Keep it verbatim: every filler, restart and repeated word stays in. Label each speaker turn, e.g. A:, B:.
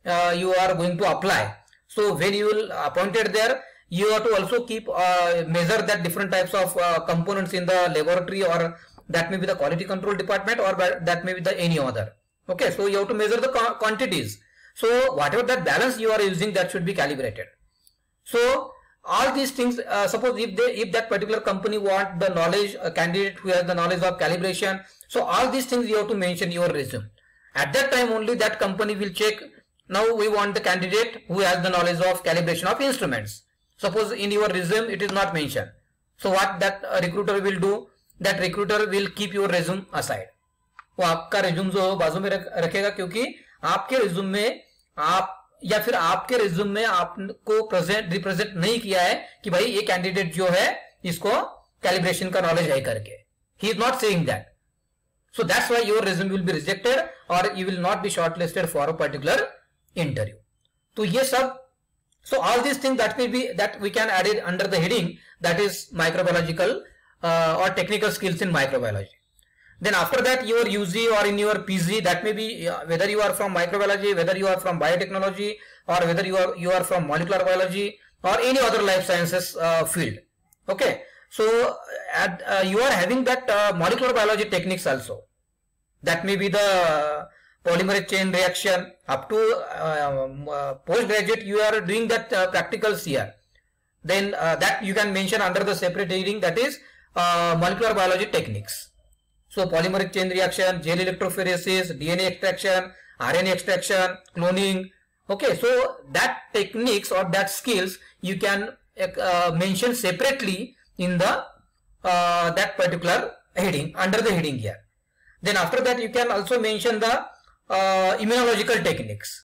A: uh, you are going to apply. So when you will appointed there, you have to also keep uh, measure that different types of uh, components in the laboratory, or that may be the quality control department, or that may be the any other. Okay, so you have to measure the quantities. So whatever that balance you are using, that should be calibrated. So all these things, uh, suppose if they if that particular company want the knowledge, a candidate who has the knowledge of calibration, so all these things you have to mention your resume. At that time only that company will check. Now we want the candidate who has the knowledge of calibration of instruments. Suppose in your resume it is not mentioned. So what that uh, recruiter will do, that recruiter will keep your resume aside. वो आपका resume जो बाजू में रखेगा, क्योंकि आपके resume में आप या फिर आपके रिज्यूम में आपको प्रेजेंट रिप्रेजेंट नहीं किया है कि भाई ये कैंडिडेट जो है इसको कैलिब्रेशन का नॉलेज है करके. He is not saying that. So that's why your resume will be rejected और you will not be shortlisted for a particular interview. तो ये सब, so all this thing that will be that we can add under the heading that is microbiological और technical skills in microbiology. Then after that your U G or in your P G, that may be uh, whether you are from microbiology, whether you are from biotechnology, or whether you are you are from molecular biology or any other life sciences uh, field. Okay, so at, uh, you are having that uh, molecular biology techniques also. That may be the polymerase chain reaction. Up to uh, uh, postgraduate you are doing that uh, practicals here. Then uh, that you can mention under the separate heading, that is uh, molecular biology techniques. So polymerase chain reaction, gel electrophoresis, D N A extraction, R N A extraction, cloning. Okay, so that techniques or that skills you can uh, mention separately in the uh, that particular heading, under the heading here. Then after that you can also mention the uh, immunological techniques.